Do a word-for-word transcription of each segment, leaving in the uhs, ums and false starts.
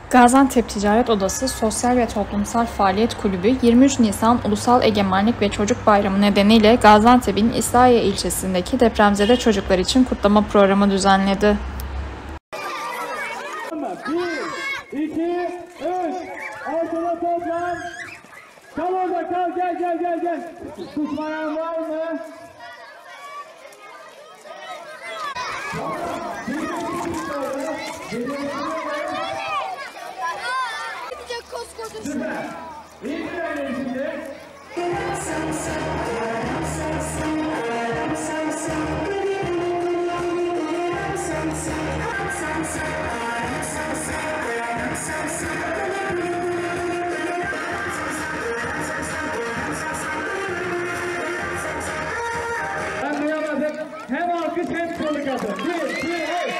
Gaziantep Ticaret Odası Sosyal ve Toplumsal Faaliyet Kulübü yirmi üç Nisan Ulusal Egemenlik ve Çocuk Bayramı nedeniyle Gaziantep'in İslahiye ilçesindeki depremzede çocuklar için kutlama programı düzenledi. bir, iki, üç. Ortada toplan. Kal orada kal. Gel gel gel gel. Tutmayan var mı? Süper. İyi bir şimdi. Ben duyamadım. Hem alkış hem çığlık atın. Bir, iki, üç.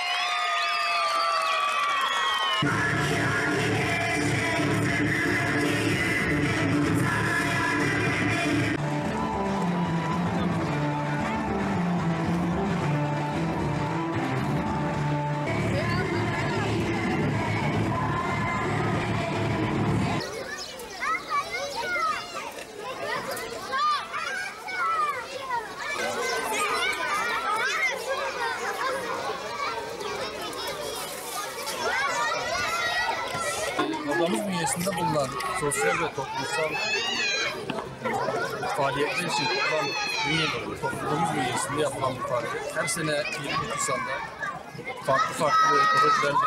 Odamız bünyesinde bulunan sosyal ve toplumsal faaliyetler için kurulan bünye, toplumumuz bünyesinde yapılan bir faaliyet. Her sene yirmi Nisan'da farklı farklı projelerle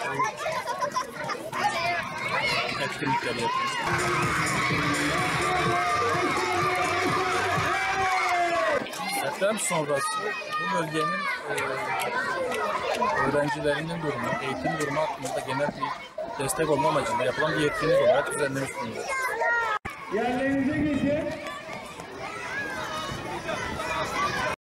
etkinlikler yapıyoruz. Deprem sonrası bu bölgenin e, öğrencilerinin durumu, eğitim durumu hakkında genel bir destek olma amacıyla yapılan bir etkinlik olarak düzenlemiş bulunuyoruz. Yerlerinize geçin.